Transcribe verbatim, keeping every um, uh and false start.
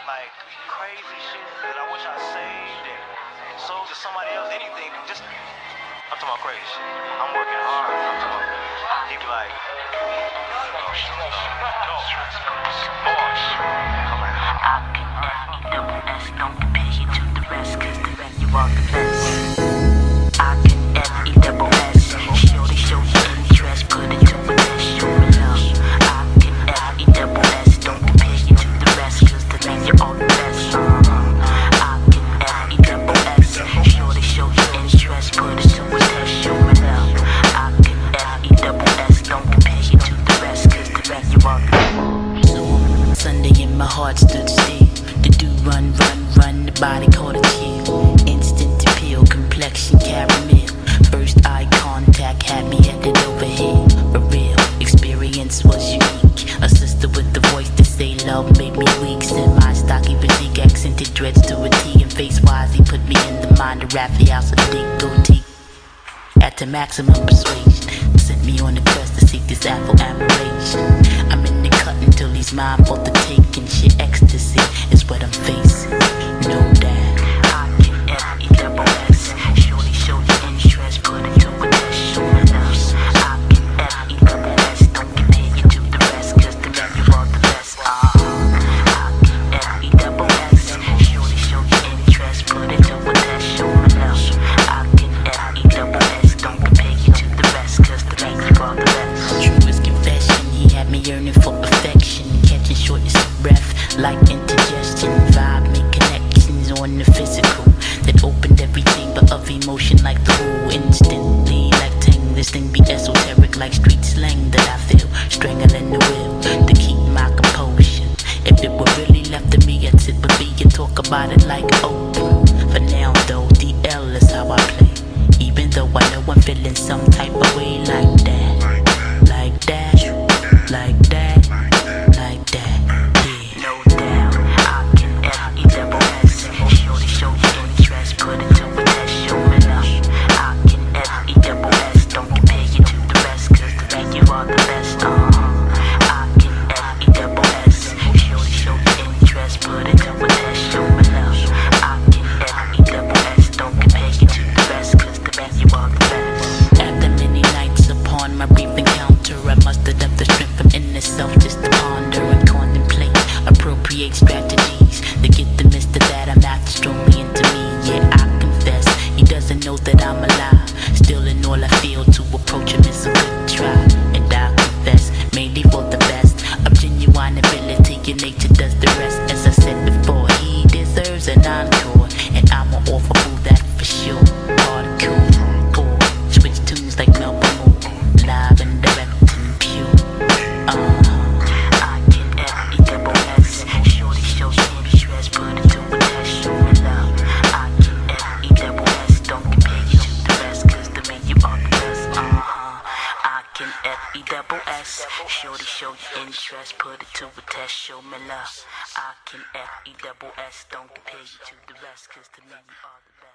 like crazy shit that I wish I saved and sold to somebody else, anything. Just, I'm talking about crazy shit. I'm working hard. I'm talking about, he be like, I can F E double S, don't compare you to the rest, cause the rest you are the best. I can F E double S, surely show you interest, put it to a test, show me love. I can F E double S, don't compare you to the rest, cause the rest you are the best. I can F E double S, surely show you interest, put it to a test, show me love. I can F E double S, don't compare you to the rest, cause the rest you are the best. Sunday and my heart stood still. The do run, run, run, the body caught a chill. Instant appeal, complexion caramel. First eye contact had me headed over here. A real experience was unique. A sister with the voice to say love made me weak. Sent my stocky physique, accented dreads to a T. And face-wise, he put me in the mind of Raphael Sadiq goatee. At the maximum persuasion, sent me on the quest to seek this Afro admiration. I'm in the cut until he's mine for the taking. Shit, ecstasy is what I'm facing. Know that I can F E double S, surely show you interest, put it to a test, show me love. I can F E double S, don't compare you to the rest, cause the man you are the best. Uh, I can F E double S, surely show you interest, put it to a test, show me love. I can F E double S, don't compare you to the rest, cause the man you are the best. Truest confession, he had me yearning for affection, catching shortness of breath like indigestion. Vibe make connections on the physical that opened everything but of emotion like the who. Instantly like ting, this thing be esoteric like street slang that I feel strangling the will to keep my composure. If it were really left to me, I'd sit with me and talk about it like open. For now though, D L is how I play, even though I know I'm feeling some type of way like that, like that, like that, like that, yeah. No doubt, I can F E double S, surely show you interest, put it to a test, show me love. I can F E double S, don't compare you to the rest, cause the man you are the best. Uh-huh. I can F E double S, surely show you interest, put it to a test, show me love. I can F E double S, don't compare you to the rest, cause the man you are the best. After many nights upon my brief encounter, I mustered up the strength from inner self just to ponder and contemplate, appropriate strategies to get the mister that I'm after strongly into me. Yeah, I confess, he doesn't know that I'm alive. Still in all I feel to approach him is a good try. And I confess, mainly for the best of genuine ability, your nature does the rest. As I said before, he deserves an encore, and I'ma offer fool that for sure. Hardcore, or switch tunes like Melbourne Moore, live and direct and pure. Uh-huh. I can F E double S, surely show you interest, put it to a test, show me love. I can F E double S, don't compare you to the rest, cause the man you are the best. Uh-huh. I can F E double S, surely show you interest, put it to a test, show me love. I can F E double S, don't compare you to the rest, cause the man you are the best.